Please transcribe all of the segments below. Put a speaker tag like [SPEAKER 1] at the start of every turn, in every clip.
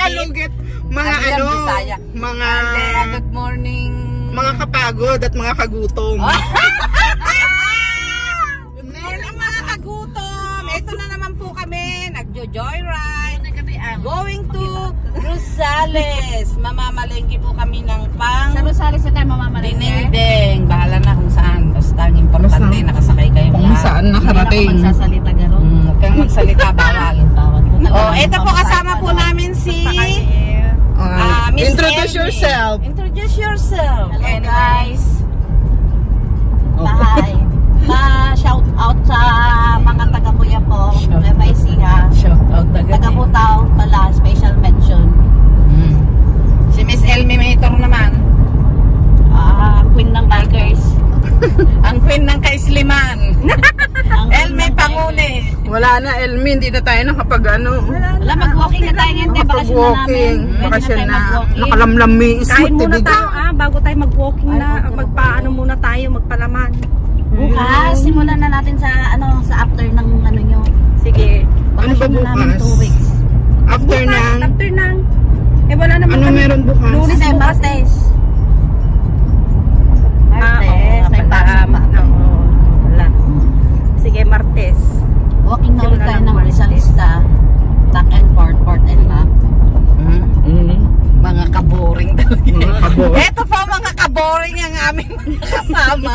[SPEAKER 1] Tagalogit. Mga mga
[SPEAKER 2] good morning.
[SPEAKER 1] Mga kapagod at mga kagutom.
[SPEAKER 2] Mga kagutom. Ito na naman po kami. Nagjo-joyride. Going to Rosales. Mamamalengke po kami ng pang...
[SPEAKER 3] Sa Rosales na tayo mamamalengke?
[SPEAKER 2] Dinengdeng. Bahala na kung saan. Basta ang importante, nakasakay kayo
[SPEAKER 1] kung saan nakarating.
[SPEAKER 3] Hindi ako magsasalita gano'n.
[SPEAKER 2] Huwag kang magsalita, bawal. Oh, ito po kasama po namin si...
[SPEAKER 1] Introduce yourself.
[SPEAKER 2] Introduce yourself.
[SPEAKER 3] Hello guys. Bye. Pa-shout out sa mga taga-Kuya po.
[SPEAKER 2] Shout out
[SPEAKER 3] taga-Butaw pala, special mention.
[SPEAKER 2] Si Miss Elmi Mator naman.
[SPEAKER 3] Queen ng bikers.
[SPEAKER 2] Ang queen ng kaisliman. Elmi Panguli.
[SPEAKER 1] Wala na, Elmi, hindi na tayo nakapag ano.
[SPEAKER 3] Wala, mag-walking na tayo ngayon. Bakasyon na namin.
[SPEAKER 1] Bakasyon na. Nakalamlam may ismot.
[SPEAKER 4] Kain muna tayo, bago tayo mag-walking na. Magpaano muna tayo, magpalaman.
[SPEAKER 3] Bukas, simulan na natin sa sa after ng ano nyo.
[SPEAKER 4] Sige.
[SPEAKER 1] Ano ba bukas?
[SPEAKER 3] 2 weeks.
[SPEAKER 1] After ng?
[SPEAKER 4] After ng. Eh wala naman.
[SPEAKER 1] Ano meron bukas?
[SPEAKER 3] Lunes ay Martes.
[SPEAKER 4] Martes. May pasok pa. Wala. Sige, Martes.
[SPEAKER 3] Walking na ulit tayo ng Rizalista. Back and forth, port and back.
[SPEAKER 2] Mga kaboring talaga.
[SPEAKER 1] Kaboring.
[SPEAKER 2] Ito pa mga kaboring ang aming mga kasama.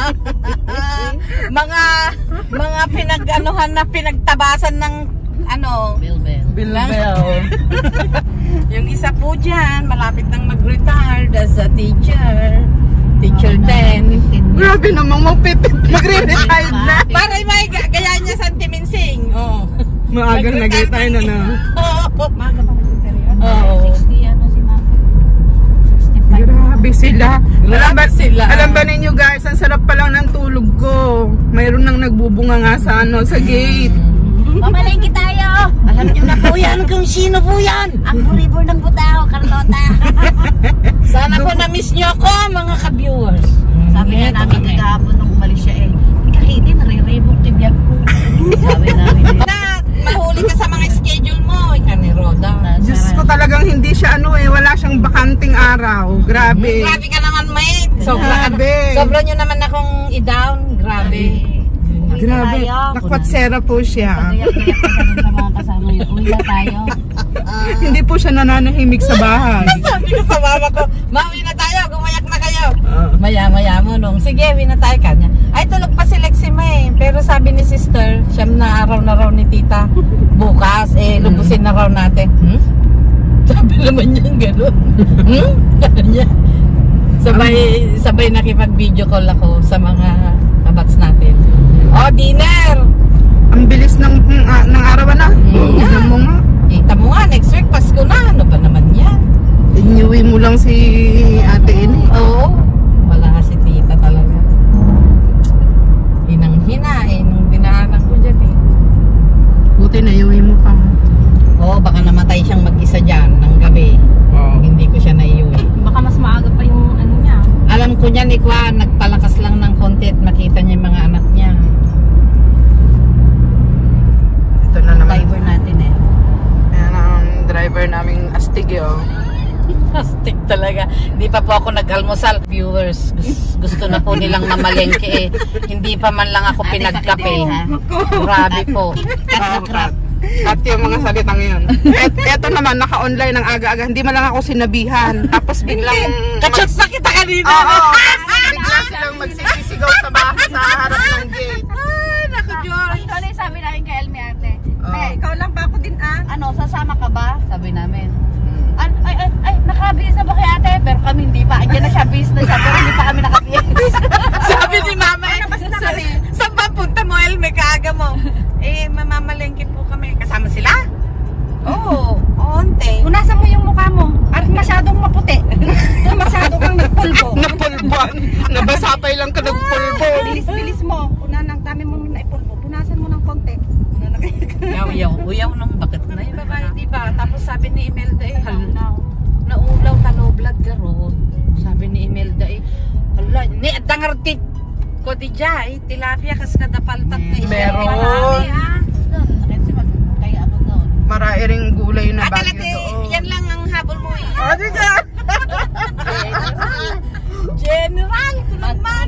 [SPEAKER 2] mga pinag-anuhan na pinagtabasan ng ano.
[SPEAKER 1] Bilbel.
[SPEAKER 2] Yung isa po dyan, malapit nang mag-retire as a teacher. Teacher 10.
[SPEAKER 1] Grabe namang magre-retire na.
[SPEAKER 2] Para may gaya niya sa Timinsing. Oh.
[SPEAKER 1] Maagang nag-retire na na.
[SPEAKER 2] Maaga pa mag-retire.
[SPEAKER 3] 60 ano si Mama. 65.
[SPEAKER 1] Grabe sila.
[SPEAKER 2] Sila.
[SPEAKER 1] Alam ba ninyo guys, ang sarap pa lang ng tulog ko. Mayroon nang nagbubunga nga sa sa gate.
[SPEAKER 3] Mamalengke tayo.
[SPEAKER 2] Alam niyo na po yan kung sino po yan.
[SPEAKER 3] Ang buribor ng Butaw, Carlota.
[SPEAKER 2] Sana po na-miss niyo ako mga ka-viewers.
[SPEAKER 3] Sabi nga namin kagahapon nung umalis siya Kahiti, nare-rebook tibiyag ko. Sabi namin
[SPEAKER 2] Mahuli ka sa mga schedule mo. Ika ni Roda.
[SPEAKER 1] Diyos ko talagang hindi siya wala siyang bakanting araw. Grabe.
[SPEAKER 2] Grabe ka naman, mate. Sobra nyo naman akong i-down. Grabe.
[SPEAKER 1] Grabe. Nakwatsera po siya.
[SPEAKER 3] Pagayak-gayak pa sa mga kasama yun. Uwi na tayo.
[SPEAKER 1] Hindi po siya nananahimik sa bahay.
[SPEAKER 2] Sabi ko sa mama ko, Mami na tayo, gumayak na kayo. Maya-maya mo nung, sige, uwi na tayo kanya. Ay, tulog pa si Lexi May. Pero sabi ni sister, siyam na araw na raw ni tita. Bukas, lubusin na raw natin. Sabi naman niya gano'n. Kanya. Sabay nakipag-video call ako sa mga kabats natin. Oh, dinner!
[SPEAKER 1] Ang bilis ng arawan na. Tignan mo nga.
[SPEAKER 2] Kita mo nga, next week, Pasko na. Ano ba naman yan?
[SPEAKER 1] Inyuwi mo lang si ate ini.
[SPEAKER 2] Oo. Wala si tita talaga. Hinang-hina nung dinaanan ko dyan
[SPEAKER 1] Buti na iuwi mo pa.
[SPEAKER 2] Oo, baka namatay siyang mag-isa dyan ng gabi. Hindi ko siya naiuwi.
[SPEAKER 4] Baka mas maaga pa yung ano niya.
[SPEAKER 2] Alam ko niya, Nikwa, nagpalakas lang ng konti at makita niya yung mga anak niya.
[SPEAKER 1] Ito na naman.
[SPEAKER 3] Driver natin
[SPEAKER 1] Ayan ang driver naming astig
[SPEAKER 2] Astig talaga. Hindi pa po ako nag-almusal. Viewers, gusto na po nilang mamalengke Hindi pa man lang ako pinagkape. Grabe po.
[SPEAKER 1] At yung mga salitang yun. Eto naman, naka-online ng aga-aga. Hindi man lang ako sinabihan. Tapos biglang...
[SPEAKER 2] Kachot pa kita kanina!
[SPEAKER 1] Bigla silang magsisisigaw sa bahay sa harap ng gate.
[SPEAKER 2] Ay, naku Diyos!
[SPEAKER 3] Ito na yung sabi namin kay Elmi ate.
[SPEAKER 4] Ikaw lang ba ako din
[SPEAKER 3] Sasama ka ba? Sabi namin. Ay, nakabihis na ba kay ate? Pero kami hindi pa. Andiyan na siya, bihis na siya. Pero hindi pa kami nakabihis.
[SPEAKER 2] Sabi ni Mama, saan ba punta mo, Elme, kaaga mo? Mamamalengke po kami. Kasama sila? Oo, onte.
[SPEAKER 4] Punasan mo yung mukha mo. At masyadong maputi. Masyado kang nagpulbo.
[SPEAKER 1] Napulbuan. Nabasapay lang ka nagpulbo.
[SPEAKER 4] Bilis-bilis mo. Ang dami mo naipulbo. Punasan mo ng konti.
[SPEAKER 2] Uyaw nung bakit na yung babae, diba? Tapos sabi ni Imelda naulaw talo blood garon. Sabi ni Imelda hala, ni dangartit ko di jay, tilapia kas kada paltat na
[SPEAKER 1] Meron. Marami ring gulay na bagyo
[SPEAKER 2] Ate,
[SPEAKER 1] doon.
[SPEAKER 2] yan lang ang habol mo eh.
[SPEAKER 1] Oh, di ka.
[SPEAKER 2] General, naman.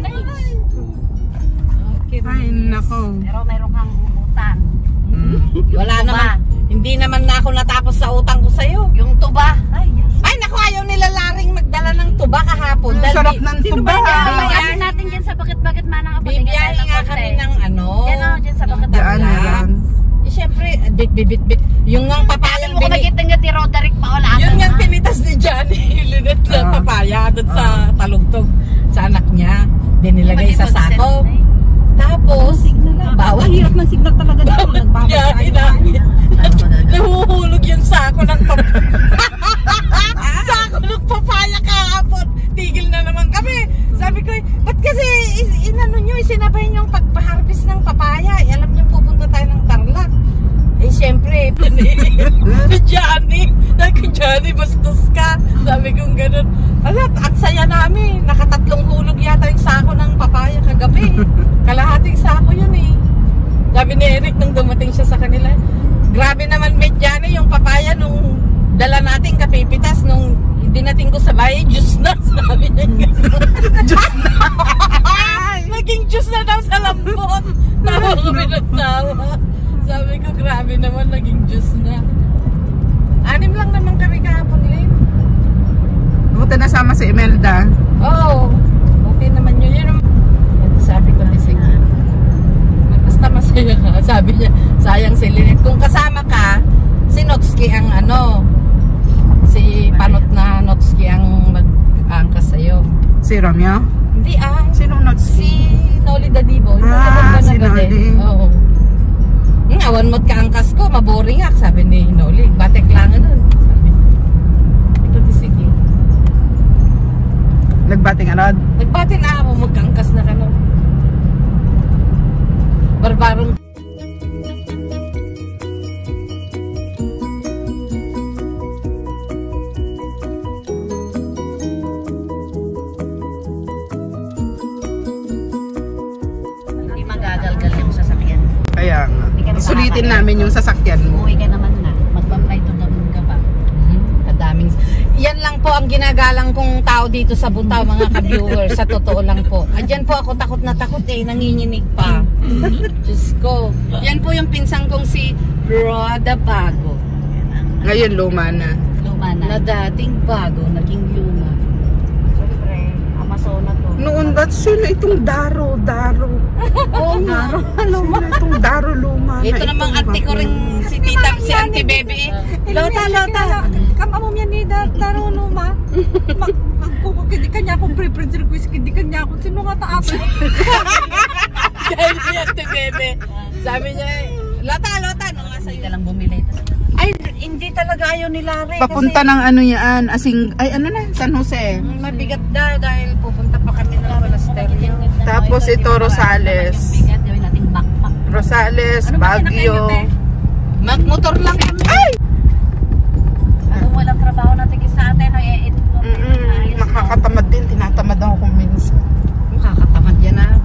[SPEAKER 2] Okay.
[SPEAKER 1] Ay, nako.
[SPEAKER 3] Pero meron kang utang.
[SPEAKER 2] Wala
[SPEAKER 3] Tuba.
[SPEAKER 2] naman. Hindi naman na ako natapos sa utang ko sa'yo.
[SPEAKER 3] Yung tuba. Ay, yes.
[SPEAKER 2] Ay, naku, ayaw nila Laring magdala ng tuba kahapon.
[SPEAKER 1] Ang
[SPEAKER 2] Dahil
[SPEAKER 1] sarap ng
[SPEAKER 2] sino
[SPEAKER 1] tuba.
[SPEAKER 2] ba yan?
[SPEAKER 3] Bayaran natin dyan sa bakit-bakit manang abot.
[SPEAKER 2] Bibiyahe nga kami ng ano.
[SPEAKER 3] Yan o, dyan sa bakit.
[SPEAKER 1] Daan na lang.
[SPEAKER 2] Eh, syempre, bit. Yung ngang papayang
[SPEAKER 3] Mo nakita nga ti Roderick Paola.
[SPEAKER 2] Yung ngang pinitas ni Johnny, linet na papaya doon sa talugtog sa anak niya. Dinilagay sa sako. Tapos, bawal.
[SPEAKER 4] Hirap ng signal talaga dito.
[SPEAKER 2] Biyahe namin. Nahuhulog yung sako ng papaya. Sako ng papaya kahapon. Tigil na naman kami. Sabi ko, ba't kasi inano nyo, isinabay nyo ang pagpa-harvest ng papaya. Alam nyo, pupunta tayo ng Tarlac. Eh, syempre, si Johnny. Johnny, bastos ka. Sabi kong ganun. Alat, ang saya namin. Nakatatlong hulog yata yung sako ng papaya kagabi. Kalahating sako yun eh. Sabi ni Eric nung dumating siya sa kanila, grabe naman met Johnny, yung papaya nung dala natin kapipitas nung dinating ko sa bahay, juice na. Sabi niya juice na. Naging juice na daw sa lambot. Tawa kami ng tawa. Sabi ko, grabe naman, naging juice na. 6 lang naman kami kahapon, Lynn.
[SPEAKER 1] Buti nasama si Imelda.
[SPEAKER 2] Oo. Okay naman yun. Yun sabi ko na sige. Basta masaya ka. Sabi niya, sayang si Lynette. Kung kasama ka, si Notski ang ano, si Panot na Notski ang mag-angkas sa'yo.
[SPEAKER 1] Si Romeo?
[SPEAKER 2] Hindi
[SPEAKER 1] Sino Notski?
[SPEAKER 2] si Noli Dadibo.
[SPEAKER 1] Si Noli.
[SPEAKER 2] Oo. Awan mo't kaangkas ko, maboring ako, sabi ni Noli. Batek lang nun. Sabi. Ito di sige.
[SPEAKER 1] Nagbating anod?
[SPEAKER 2] Nagbati na ako, magkaangkas na ka no. Barbarong.
[SPEAKER 3] Hindi magagalgal yung sasakyan.
[SPEAKER 1] Kaya nga.
[SPEAKER 3] Hindi ka na
[SPEAKER 1] Sulitin
[SPEAKER 3] makakaya.
[SPEAKER 1] namin yung sasakyan mo.
[SPEAKER 3] Umuwi ka naman na. Magpapay to naman ka pa.
[SPEAKER 2] Kadaming. Yan lang po ang ginagalang kong tao dito sa Butaw, mga ka-viewers. Sa totoo lang po. Andyan po ako takot na takot eh. Nanginginig pa. Diyos ko. Yan po yung pinsang kong si Roda Bago.
[SPEAKER 1] Ngayon luma na.
[SPEAKER 3] Luma
[SPEAKER 2] Na
[SPEAKER 3] na.
[SPEAKER 2] dating bago, naging luma.
[SPEAKER 3] Siyempre, Amazona to.
[SPEAKER 1] Noon, sino itong Daro?
[SPEAKER 2] Oo nga.
[SPEAKER 1] Sino itong Daro luma?
[SPEAKER 2] Ito namang ate ko rin si Tita, si Auntie Bebe. Lota.
[SPEAKER 4] Kamamom yan ni Daruno ma. Hindi kanya akong preference request. Hindi kanya ako. Sino nga taas?
[SPEAKER 2] Dahil si Auntie Bebe. Sabi niya, Lota, ano nga
[SPEAKER 3] Hindi
[SPEAKER 2] sa'yo?
[SPEAKER 3] ka lang bumili.
[SPEAKER 2] Ay, hindi talaga ayaw ni Larry.
[SPEAKER 1] Papunta ng ano yan, Asing, ay ano na, San Jose.
[SPEAKER 2] Mabigat daw dahil pupunta pa kami ng Monasterio.
[SPEAKER 1] Tapos ito, Rosales.
[SPEAKER 3] Bigat, gawin nating backpack.
[SPEAKER 1] Rosales, Baguio.
[SPEAKER 2] Magmotor lang kami.
[SPEAKER 1] Ay!
[SPEAKER 3] Kung walang trabaho natin sa atin, ito po.
[SPEAKER 1] Nakakatamad din, tinatamad ako kung minsan.
[SPEAKER 2] Makakatamad yan na.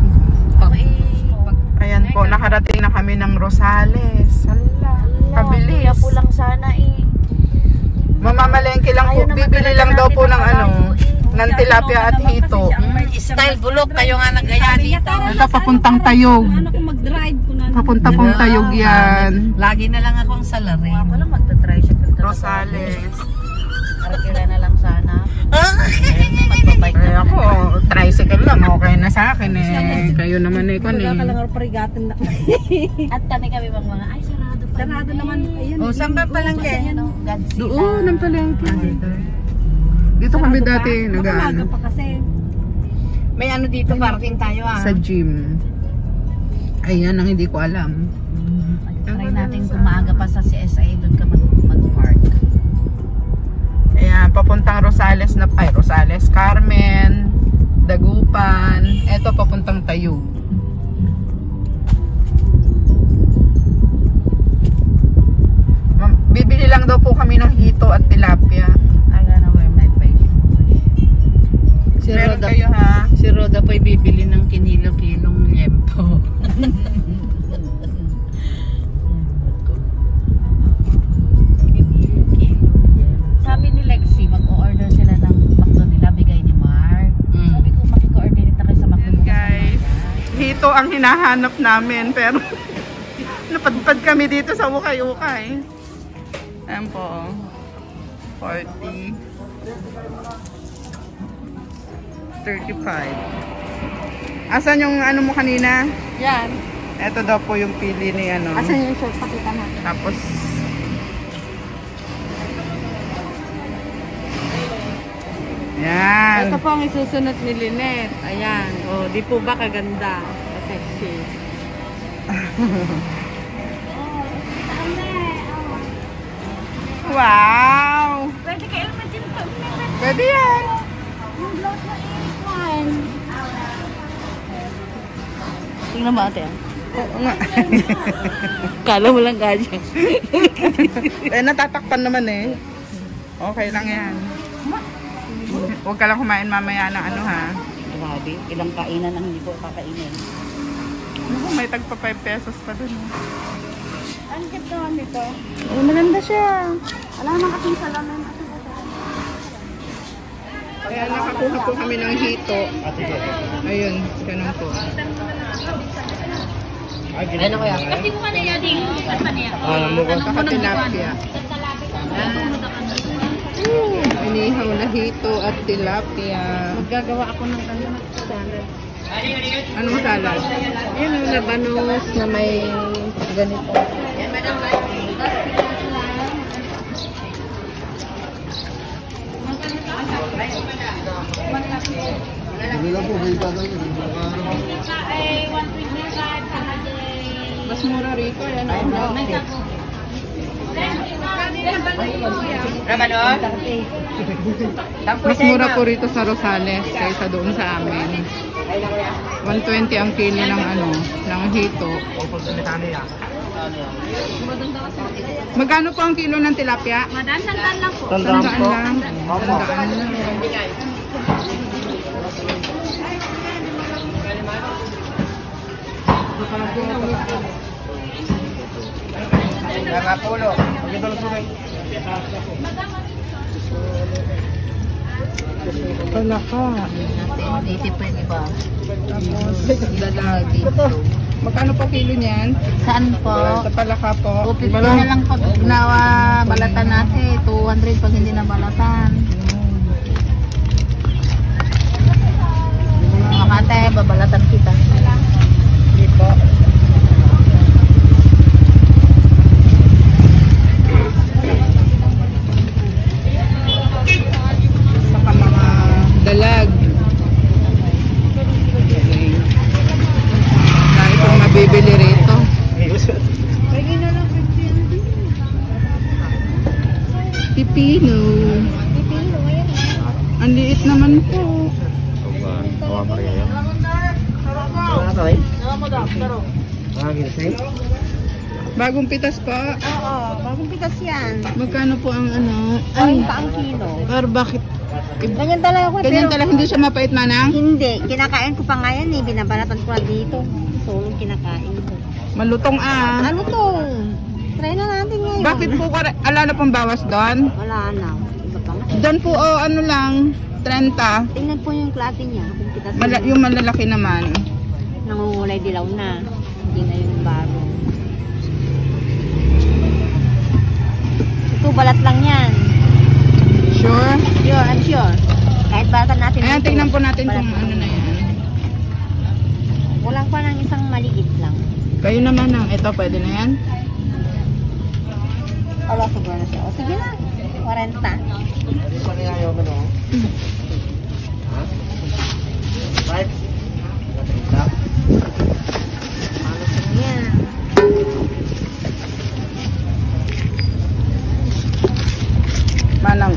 [SPEAKER 1] Ayan po, nakarating na kami ng Rosales. Kabilis.
[SPEAKER 3] Kaya po lang sana eh.
[SPEAKER 1] Mamamalengke lang po, bibili lang daw po ng ano, ng tilapia at hito.
[SPEAKER 2] Style bulok, kayo nga nagaya dito.
[SPEAKER 1] Ito, papuntang Tayog.
[SPEAKER 4] Ano kung mag-drive ko na.
[SPEAKER 1] Papunta pong Tayog yan.
[SPEAKER 2] Lagi na lang ako ang salarin.
[SPEAKER 3] Ako lang magta-tricycle talaga.
[SPEAKER 1] Rosales.
[SPEAKER 3] Arkila na lang sana.
[SPEAKER 1] Ay
[SPEAKER 3] Magbabike na.
[SPEAKER 1] ako, tricycle lang, okay na sa akin eh. Kayo naman eh, kun
[SPEAKER 4] Wala ka lang
[SPEAKER 1] eh.
[SPEAKER 4] ang parigatan na.
[SPEAKER 3] At kami bang mga, ay sarado pa.
[SPEAKER 4] Sarado naman. Ayan.
[SPEAKER 2] O, saan ba palangke?
[SPEAKER 3] Godzilla.
[SPEAKER 1] Doon, ang palengke. Dito kami dati,
[SPEAKER 4] Umaga
[SPEAKER 1] nag-ano,
[SPEAKER 4] pa kasi.
[SPEAKER 2] May ano dito, parking tayo
[SPEAKER 1] sa gym. Ayan ang hindi ko alam.
[SPEAKER 3] Try natin kung maaga pa sa CSI, doon ka mag-park.
[SPEAKER 1] Ayan, papuntang Rosales na, ay Rosales, Carmen, Dagupan, eto papuntang Tayog. Bibili lang daw po kami ng hito at tilapia.
[SPEAKER 3] I gonna wear my face.
[SPEAKER 2] Si
[SPEAKER 1] Meron
[SPEAKER 2] Roda,
[SPEAKER 1] kayo ha?
[SPEAKER 2] si Roda pa'y bibili ng kinilo-kilong liempo.
[SPEAKER 1] ito ang hinahanap namin, pero napadpad kami dito sa ukay-ukay. Ayan po. 40. 35. Asan yung ano mo kanina?
[SPEAKER 2] Yan.
[SPEAKER 1] Ito daw po yung pili ni ano.
[SPEAKER 2] Asan yung short? Pakita natin.
[SPEAKER 1] Tapos yan.
[SPEAKER 2] Ito po ang isusunod ni Lynette. Ayan. O, di po ba kaganda? Sexy.
[SPEAKER 1] Wow!
[SPEAKER 3] Pwede kayo naman din ito.
[SPEAKER 1] Pwede yan.
[SPEAKER 3] Yung blouse na one.
[SPEAKER 2] Tingnan mo ate.
[SPEAKER 1] Oo nga.
[SPEAKER 2] Kala mo lang ganyan.
[SPEAKER 1] Eh, natatakpan naman eh. Okay lang yan. Huwag ka lang kumain mamaya ng ano ha.
[SPEAKER 2] Grabe. Ilang kainan ang hindi ko kakainin.
[SPEAKER 1] Naku, may tagpa 5 pesos pa dun.
[SPEAKER 3] Ang ganda nito.
[SPEAKER 2] Oh, maganda siya.
[SPEAKER 3] Wala naman kasing salamin.
[SPEAKER 1] Kaya nakakuha po kami ng hito. Ayun, ganun po.
[SPEAKER 2] Ano kaya?
[SPEAKER 3] Kasi kung ano yan, basta niya.
[SPEAKER 1] Saka tilapia. Inihaw na hito at tilapia.
[SPEAKER 2] Maggagawa ako ng salad.
[SPEAKER 1] Ano salad?
[SPEAKER 2] Yan ang labanos na may ganito.
[SPEAKER 1] Mas mura rito. Yan. Mas mura po rito sa Rosales kaysa doon sa amin. 120 ang kilo ng ano, ng hito. Magkano po ang kilo ng tilapia?
[SPEAKER 3] Madam, santan lang po.
[SPEAKER 1] Sandaan lang. Sandaan lang. Palaka.
[SPEAKER 2] Natin, pa yung iba.
[SPEAKER 1] Tapos, dalagi. Magkano po kilo niyan?
[SPEAKER 2] Saan po?
[SPEAKER 1] Sa palaka po.
[SPEAKER 2] 250 na lang pag ginawa balatan natin. 200 pag hindi na balatan. Makate, babalatan kita.
[SPEAKER 1] Hindi po. Saka mga dalag. Dahil kung mabibili rito. Pipino. Ang liit naman po. Bagong pitas po.
[SPEAKER 3] Oo, bagong pitas yan.
[SPEAKER 1] Magkano po ang ano?
[SPEAKER 3] Ay, pa ang kilo.
[SPEAKER 1] Pero bakit?
[SPEAKER 3] Ganyan talaga ako.
[SPEAKER 1] Ganyan talaga, hindi siya mapait manang?
[SPEAKER 3] Hindi, kinakain ko pa nga yan eh. Binabalatan ko na dito. Solong kinakain ko.
[SPEAKER 1] Malutong ah.
[SPEAKER 3] Ano to? Try na natin ngayon.
[SPEAKER 1] Bakit po, alala pong bawas doon?
[SPEAKER 3] Wala na. Iba pa nga.
[SPEAKER 1] Doon po, ano lang, 30.
[SPEAKER 3] Tingnan po yung klase niya. Kung pitas
[SPEAKER 1] Yung malalaki naman.
[SPEAKER 3] nangungulay dilaw na. Hindi na yung baro. Ito, balat lang yan.
[SPEAKER 1] Sure?
[SPEAKER 3] Sure, I'm sure. Kahit balatan natin
[SPEAKER 1] Ayan,
[SPEAKER 3] dito,
[SPEAKER 1] tingnan po natin
[SPEAKER 3] balat
[SPEAKER 1] kung
[SPEAKER 3] lang.
[SPEAKER 1] ano na yan.
[SPEAKER 3] Kulang pa ng isang maliit lang.
[SPEAKER 1] Kayo naman ang, ito pwede na yan?
[SPEAKER 3] Wala, siguro na siya. O sige na, 40. Yan.
[SPEAKER 1] Manang.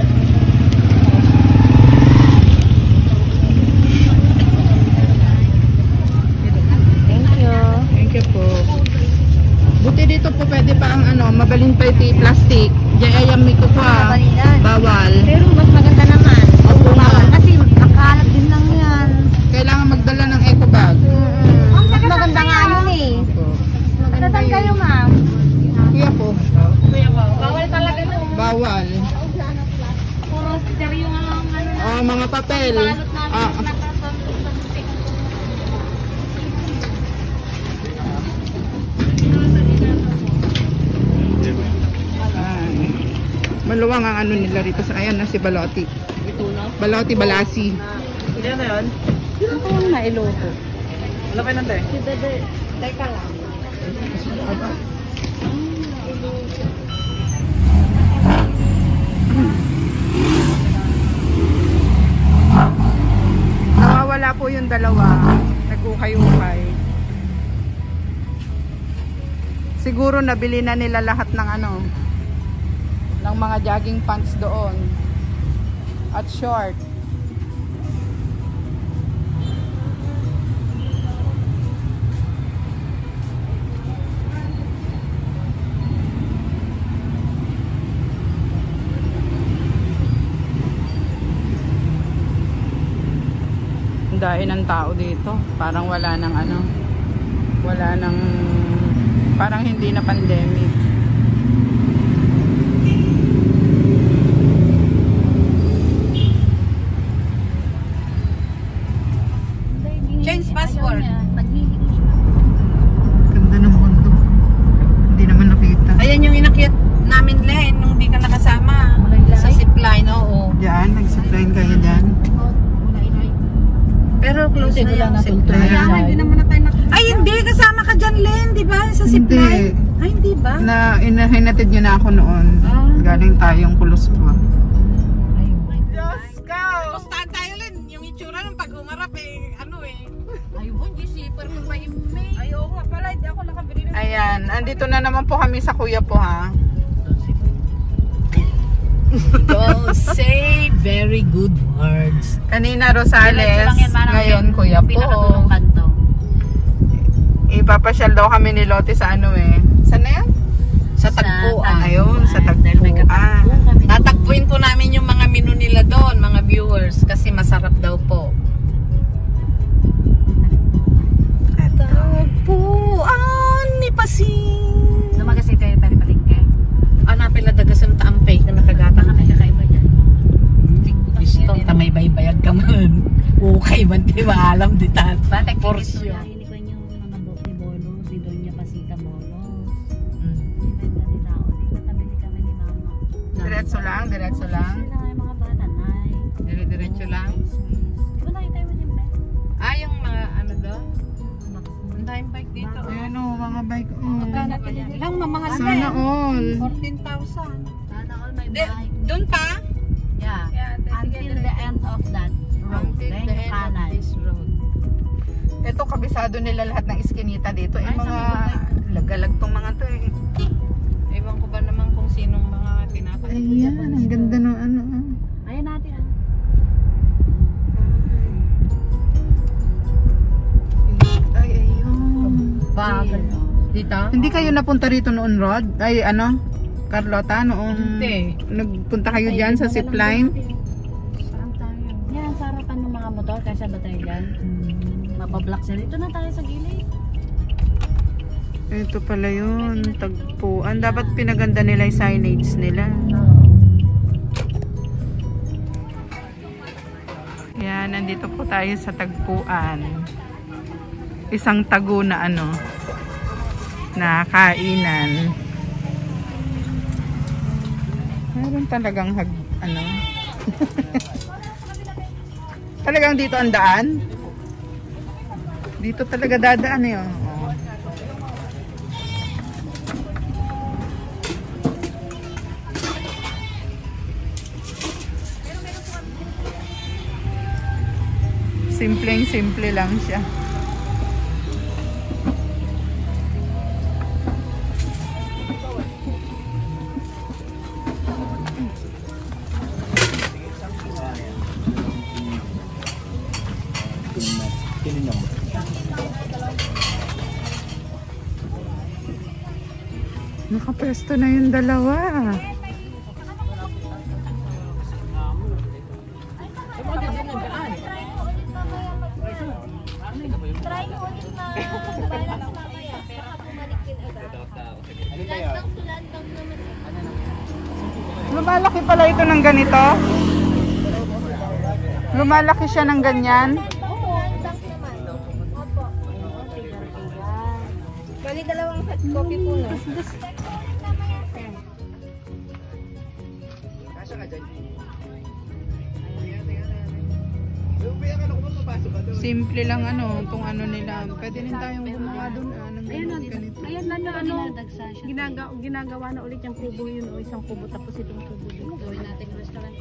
[SPEAKER 3] Thank you.
[SPEAKER 1] Thank you po. Buti dito po pwede pa ang ano, mabaling pa iti plastic. Diyan ayam ko pa.
[SPEAKER 3] Balilan.
[SPEAKER 1] Bawal.
[SPEAKER 3] Pero mas maganda naman.
[SPEAKER 1] Opo nga.
[SPEAKER 3] Kasi nakalat din lang yan.
[SPEAKER 1] Kailangan magdala ng eco bag.
[SPEAKER 3] Mas maganda nga yun eh. Nasaan kayo, ma'am?
[SPEAKER 1] Kuya po.
[SPEAKER 3] Bawal talaga ito.
[SPEAKER 1] Bawal.
[SPEAKER 3] Puro stereo nga lang ano.
[SPEAKER 1] Oh, mga papel. Ah, Maluwang ang ano nila rito. Ayan na si Baloti. Baloti Balasi.
[SPEAKER 2] Ilan na yun?
[SPEAKER 3] Ako ang nailuto.
[SPEAKER 2] Wala kayo nante?
[SPEAKER 3] Teka lang.
[SPEAKER 1] Nawawala po yung dalawa. Nag-ukay-ukay. Siguro nabili na nila lahat ng ano, ng mga jogging pants doon. At short. Dahil ng tao dito, parang wala nang ano, wala nang, parang hindi na pandemic.
[SPEAKER 2] Change password.
[SPEAKER 1] Ganda ng mundo. Hindi naman nakita.
[SPEAKER 2] Ayan yung inakyat namin, Len, nung di ka nakasama. Sa zipline, oo.
[SPEAKER 1] Diyan, nag-zipline kayo dyan.
[SPEAKER 2] Pero close na yung zipline.
[SPEAKER 4] Hindi naman na tayo
[SPEAKER 2] Ay, hindi. Kasama ka dyan, Len, di ba? Sa zipline. Ay, hindi ba?
[SPEAKER 1] Hinatid nyo na ako noon. Galing tayong kulos pa. Diyos ko!
[SPEAKER 2] Pustahan tayo, Len. Yung itsura ng pag umarap, ano
[SPEAKER 3] Ayun, hindi super mo maimay.
[SPEAKER 4] Ay, oo nga pala, hindi ako nakabili ng...
[SPEAKER 1] Ayan, andito na naman po kami sa kuya po ha.
[SPEAKER 2] Don't say very good words.
[SPEAKER 1] Kanina Rosales, ngayon kuya po.
[SPEAKER 3] Pinakadulong kanto.
[SPEAKER 1] Ipapasyal daw kami ni Lotte sa ano Saan na yan?
[SPEAKER 2] Sa tagpuan.
[SPEAKER 1] Ayun, sa
[SPEAKER 3] Dahil may
[SPEAKER 1] tagpuan.
[SPEAKER 3] katagpuan kami.
[SPEAKER 2] Tatagpuin po namin yung mga menu nila doon, mga viewers, kasi masarap daw po. Tagpuan ni Pasing.
[SPEAKER 3] Lumagas ito yung palipalingke.
[SPEAKER 2] Hanapin na dagasang taampay na nakagata
[SPEAKER 3] Baka may kakaiba dyan.
[SPEAKER 2] Gusto, tamay baybayag ka man. Okay man, di ba alam di tat.
[SPEAKER 3] Batek
[SPEAKER 2] For
[SPEAKER 3] ito
[SPEAKER 2] sure.
[SPEAKER 3] lang, hindi ko yung mga ni Bolo, si Doña Pasita Bolo. Ibenta ni Tao. Nakabili kami ni Mama.
[SPEAKER 1] Diretso lang, diretso lang.
[SPEAKER 3] Sila nga yung mga bata, Nay.
[SPEAKER 2] Dire-diretso lang.
[SPEAKER 3] Di ba nakita mo yung bag?
[SPEAKER 2] Ah, yung mga ano doon? Ang daming bike dito.
[SPEAKER 1] Ayan o, mga bike.
[SPEAKER 2] Magkano pa yan? Lang mamahal na
[SPEAKER 1] Sana all.
[SPEAKER 2] 14,000.
[SPEAKER 3] Sana all my
[SPEAKER 2] Di,
[SPEAKER 3] bike.
[SPEAKER 2] doon pa?
[SPEAKER 3] Yeah. Until the end of that road.
[SPEAKER 2] Until
[SPEAKER 3] Then
[SPEAKER 2] the
[SPEAKER 3] yung
[SPEAKER 2] end
[SPEAKER 3] kanan.
[SPEAKER 2] of this road.
[SPEAKER 1] Ito, kabisado nila lahat ng iskinita dito.
[SPEAKER 3] Ay,
[SPEAKER 1] Yung mga
[SPEAKER 3] sa
[SPEAKER 1] lagalag tong mga to
[SPEAKER 2] Ewan ko ba naman kung sinong mga tinatanong.
[SPEAKER 1] Ayan, ang ganda ng ano.
[SPEAKER 3] Ayun natin ah.
[SPEAKER 1] Ay, ayun.
[SPEAKER 2] Bagal. Dito?
[SPEAKER 1] Hindi kayo napunta rito noon, Rod? Ay, ano? Carlota, noong
[SPEAKER 2] Hindi.
[SPEAKER 1] nagpunta kayo dyan sa zipline?
[SPEAKER 2] Saan tayo?
[SPEAKER 3] Yan, sa harapan ng mga motor kaysa ba tayo dyan? Mapablock sila. Dito na tayo sa gilid.
[SPEAKER 1] Ito pala yun, tagpuan. Dapat pinaganda nila yung signage nila. Yan, nandito po tayo sa tagpuan. Isang tago na ano, na kainan. Meron talagang ano. Talagang dito ang daan. Dito talaga dadaan eh. Oh. Simpleng-simple lang siya. Nakapresto na yung dalawa. Lumalaki pala ito ng ganito? Lumalaki siya ng ganyan?
[SPEAKER 5] Bali dalawang hot coffee po na.
[SPEAKER 1] Simple lang ano, itong ano nila. Pwede rin tayong gumawa doon. Ganito.
[SPEAKER 3] Ayan na ginagawa na ulit yung kubo yun o isang kubo tapos itong kubo yun. Gawin natin restaurant.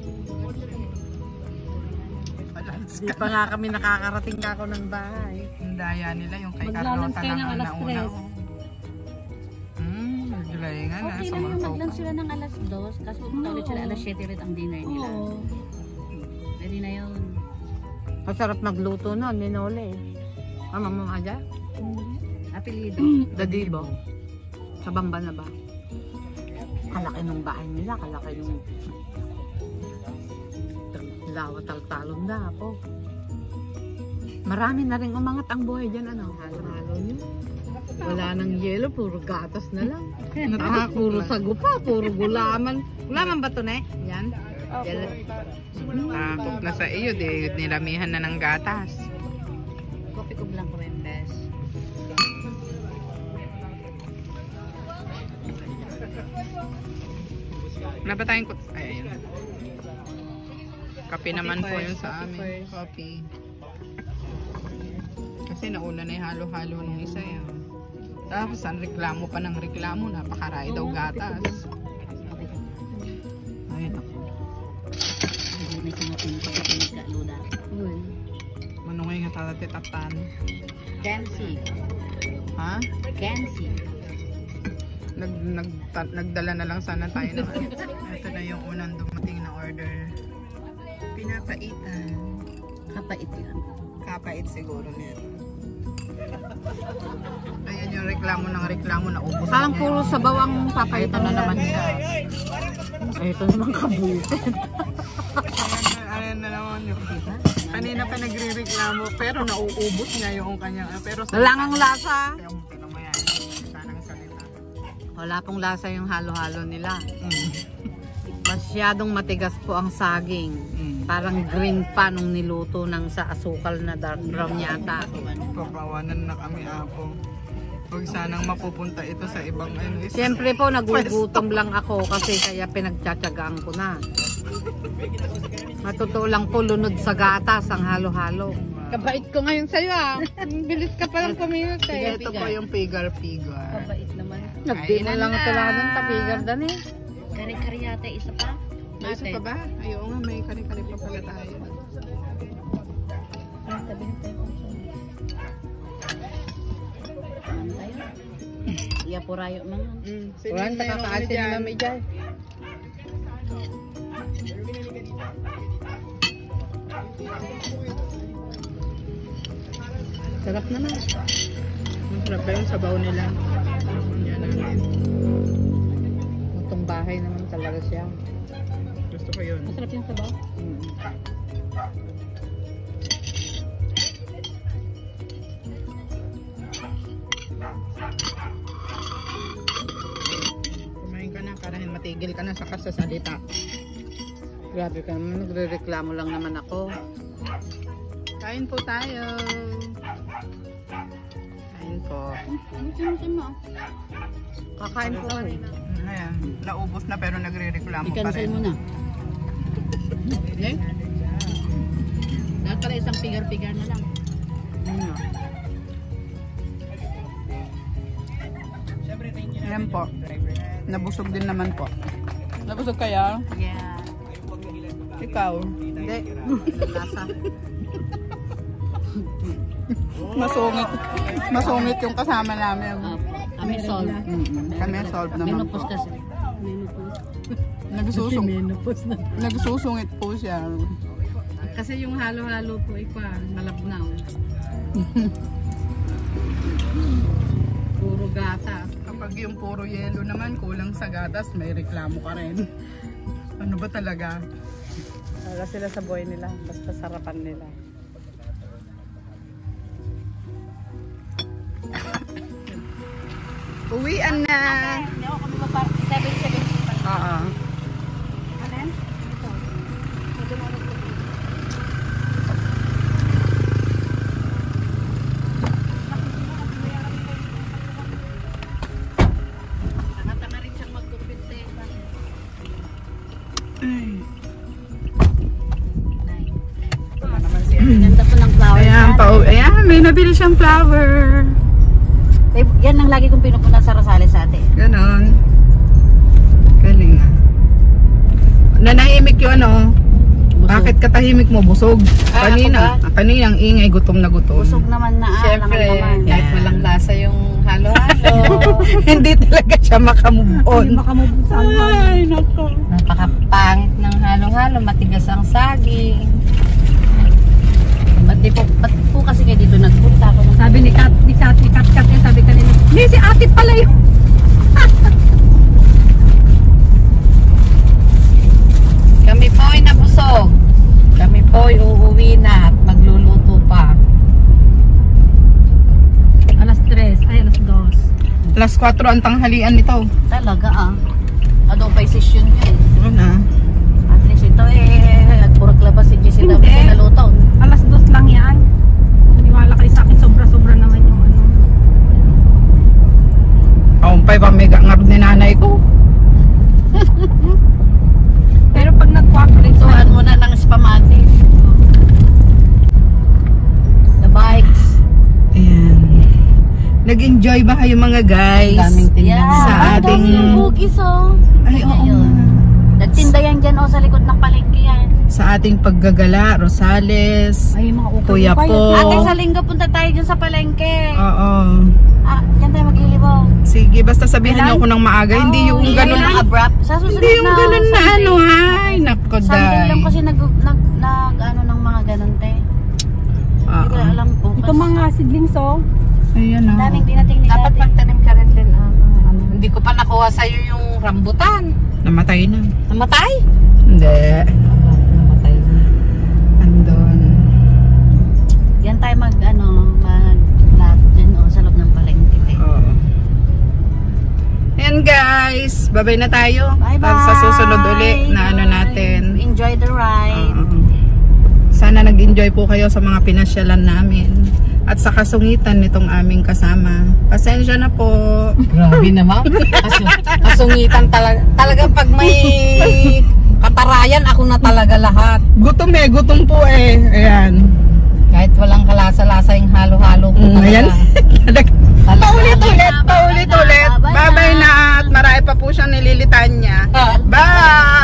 [SPEAKER 2] Hindi pa nga kami nakakarating ako ng bahay.
[SPEAKER 1] Ang daya nila yung kay
[SPEAKER 3] Maglalans
[SPEAKER 1] Carlota
[SPEAKER 3] kayo ng
[SPEAKER 1] na
[SPEAKER 3] alas
[SPEAKER 1] nauna.
[SPEAKER 3] 3.
[SPEAKER 1] Naglayangan na.
[SPEAKER 3] Okay lang yung mag-lunch sila ng alas 2 kasi ulit sila alas 7 rin ang dinner nila. Pwede na yun.
[SPEAKER 2] Masarap magluto nun, Ninole. Mama mo aja?
[SPEAKER 3] Apelido.
[SPEAKER 2] Dadibo. Sa Bamba na ba? Kalaki nung bahay nila, kalaki nung lawat talon na po. Marami na rin umangat ang buhay dyan, ano? Halo-halo nyo. Wala nang yelo, puro gatas na lang. Puro sagupa, puro gulaman. Gulaman ba ito, ne? Yan.
[SPEAKER 1] Takot na sa iyo, nilamihan na ng gatas.
[SPEAKER 3] Coffee ko blanco rin, bes.
[SPEAKER 1] Wala ba tayong ayun. Kape naman po yun sa amin. Coffee. Kasi nauna na yung halo-halo nung isa yun. Tapos ang reklamo pa ng reklamo, napakaray daw gatas. Ayun ako.
[SPEAKER 3] Hindi na sinapin ko kasi nagkaluda.
[SPEAKER 1] Manungay nga tatatitatan.
[SPEAKER 3] Kenzie.
[SPEAKER 1] Ha?
[SPEAKER 3] Kenzie.
[SPEAKER 1] Nagdala na lang sana tayo ng ito na yung unang dumating na order. Pinapaitan.
[SPEAKER 3] Kapait yan.
[SPEAKER 1] Kapait siguro nito. Ayan yung reklamo ng reklamo na ubos.
[SPEAKER 2] Parang puro sa bawang papaitan na naman siya. Ay, ito naman kabutin.
[SPEAKER 1] Ayan na naman yung kanina pa nagre-reklamo pero nauubos niya yung kanyang pero
[SPEAKER 2] Nalangang lasa.
[SPEAKER 1] sanang salita.
[SPEAKER 2] Wala pong lasa yung halo-halo nila. Masyadong matigas po ang saging. Parang green pa nung niluto ng sa asukal na dark brown yata.
[SPEAKER 1] Papawanan na kami apo. Huwag sanang mapupunta ito sa ibang ano.
[SPEAKER 2] Siyempre po nagugutom lang ako kasi kaya pinagtsatsagaan ko na. Matotoo lang po lunod sa gatas ang halo-halo.
[SPEAKER 4] Kabait ko ngayon sa'yo ah. Bilis ka palang puminot eh.
[SPEAKER 1] Ito po yung pigar-pigar.
[SPEAKER 3] Kapait naman.
[SPEAKER 2] Nagdi mo lang ito lang ng tapigar dan eh.
[SPEAKER 3] Kari-kari yata isa pa.
[SPEAKER 1] May isa pa ba? Ayaw nga, may kari-kari pa pala tayo.
[SPEAKER 3] Iya po rayo mga.
[SPEAKER 2] Kuran, nakakaasin na namin dyan.
[SPEAKER 1] Sarap naman. Masarap ba yung sabaw nila? Yan namin.
[SPEAKER 2] Itong bahay naman talaga siya.
[SPEAKER 1] Gusto ko yun.
[SPEAKER 3] Masarap yung sabaw.
[SPEAKER 1] Kumain ka na para matigil ka na sa kasasalita.
[SPEAKER 2] Grabe ka naman, nagre-reklamo lang naman ako.
[SPEAKER 1] Kain po tayo. Kain po.
[SPEAKER 2] Kakain po kami.
[SPEAKER 1] Ayan, naubos na pero nagre-reklamo pa
[SPEAKER 3] I-cancel
[SPEAKER 1] rin.
[SPEAKER 3] mo na. Okay? Dapat pala isang pigar-pigar na lang.
[SPEAKER 1] Ayan po. Nabusog din naman po. Nabusog kaya?
[SPEAKER 3] Yeah.
[SPEAKER 1] Ikaw?
[SPEAKER 2] Hindi. Lasa.
[SPEAKER 1] Masungit. Masungit yung kasama namin.
[SPEAKER 3] Kami solve.
[SPEAKER 1] Kami solve naman po.
[SPEAKER 3] Menopause kasi.
[SPEAKER 1] Nagsusungit po siya.
[SPEAKER 2] Kasi yung halo-halo po ipa, malabnaw. Puro gata.
[SPEAKER 1] Kapag yung puro yelo naman, kulang sa gatas, may reklamo ka rin. Ano ba talaga?
[SPEAKER 2] Talaga sila sa buhay nila, basta sarapan nila.
[SPEAKER 1] Uwian na!
[SPEAKER 3] Hindi ako kami mapar 7-7.
[SPEAKER 1] Oo.
[SPEAKER 3] Ganda po ng flowers.
[SPEAKER 1] Ayan, may nabili siyang flower.
[SPEAKER 3] Eh, yan ang lagi kong pinupunta sa Rosales ate.
[SPEAKER 1] Ganon. Galing ah. Nanahimik yun ano. Bakit katahimik mo? Busog. Kanina ang ingay, gutom na gutom.
[SPEAKER 3] Busog naman na
[SPEAKER 2] Siyempre,
[SPEAKER 3] naman.
[SPEAKER 2] kahit walang lasa yung halo-halo.
[SPEAKER 1] Hindi talaga siya makamove on.
[SPEAKER 4] Hindi makamove sa ano.
[SPEAKER 1] Ay, nako.
[SPEAKER 2] Napakapangit ng halo-halo, matigas ang saging. Ba't po kasi kayo dito nagpunta ako?
[SPEAKER 4] Sabi ni Kat, sabi kanina, hindi si ate pala yun.
[SPEAKER 2] Kami po ay nabusog. Kami po ay uuwi na at magluluto pa.
[SPEAKER 4] Alas 3, ay alas 2.
[SPEAKER 1] Alas 4 ang tanghalian nito.
[SPEAKER 3] Talaga Ano pa session yun?
[SPEAKER 1] Ano na?
[SPEAKER 3] At least ito puro labas si Jessica
[SPEAKER 4] Hindi.
[SPEAKER 3] naluto.
[SPEAKER 4] Alas 2 lang yan. Maniwala kayo sa akin, sobra-sobra naman yung ano.
[SPEAKER 1] Paumpay pa mega ngarod ni nanay ko.
[SPEAKER 4] Pero pag nag-cooperate sa
[SPEAKER 3] Tuhan mo na ng spamati. The bikes.
[SPEAKER 1] Ayan. Nag-enjoy ba kayo mga guys?
[SPEAKER 2] Daming tindahan.
[SPEAKER 1] Sa
[SPEAKER 3] Ang
[SPEAKER 1] ating-
[SPEAKER 3] dami ng bugis
[SPEAKER 1] Ay, oo
[SPEAKER 3] Ayun.
[SPEAKER 1] nga.
[SPEAKER 3] Nagtinda yan dyan sa likod ng palengke yan.
[SPEAKER 1] Sa ating paggagala, Rosales,
[SPEAKER 4] ay mga ukay
[SPEAKER 1] Kuya
[SPEAKER 4] pa
[SPEAKER 1] po.
[SPEAKER 3] Ate, sa linggo punta tayo dyan sa palengke.
[SPEAKER 1] Oo.
[SPEAKER 3] Dyan tayo maglilibaw.
[SPEAKER 1] Sige, basta sabihan niyo ako ng maaga. Hindi yung
[SPEAKER 3] Hindi
[SPEAKER 1] ganun.
[SPEAKER 3] na abrupt. Sa susunod
[SPEAKER 1] Hindi yung
[SPEAKER 3] na
[SPEAKER 1] ganun na
[SPEAKER 3] Sunday.
[SPEAKER 1] ano. Ay, nako
[SPEAKER 3] Sunday
[SPEAKER 1] day.
[SPEAKER 3] lang kasi nag ano ng mga ganun te. Hindi ko alam po.
[SPEAKER 4] Ito mga seedlings
[SPEAKER 1] Ayan o.
[SPEAKER 3] Daming dinating ni
[SPEAKER 2] Dapat
[SPEAKER 3] dati.
[SPEAKER 2] magtanim ka rin din. Hindi ko pa nakuha sa'yo yung rambutan.
[SPEAKER 1] Namatay na.
[SPEAKER 2] Namatay?
[SPEAKER 1] Hindi.
[SPEAKER 2] Namatay na.
[SPEAKER 1] Andun.
[SPEAKER 3] Yan tayo mag dyan sa loob ng palengke te.
[SPEAKER 1] Oo. Ayan guys. Babay na tayo.
[SPEAKER 3] Bye-bye.
[SPEAKER 1] Sa susunod uli na ano natin.
[SPEAKER 3] Enjoy the ride.
[SPEAKER 1] Sana nag-enjoy po kayo sa mga pinasyalan namin. At sa kasungitan nitong aming kasama. Pasensya na po.
[SPEAKER 2] Grabe naman. Kasungitan talaga. Talaga pag may katarayan, ako na talaga lahat.
[SPEAKER 1] Gutom gutom po Ayan.
[SPEAKER 2] Kahit walang kalasa-lasa yung halo-halo ko talaga.
[SPEAKER 1] Ayan.
[SPEAKER 3] Bye-bye
[SPEAKER 1] Paulit-ulit.
[SPEAKER 3] na.
[SPEAKER 1] Bye-bye na. At marami pa po siyang nililitan niya. Bye!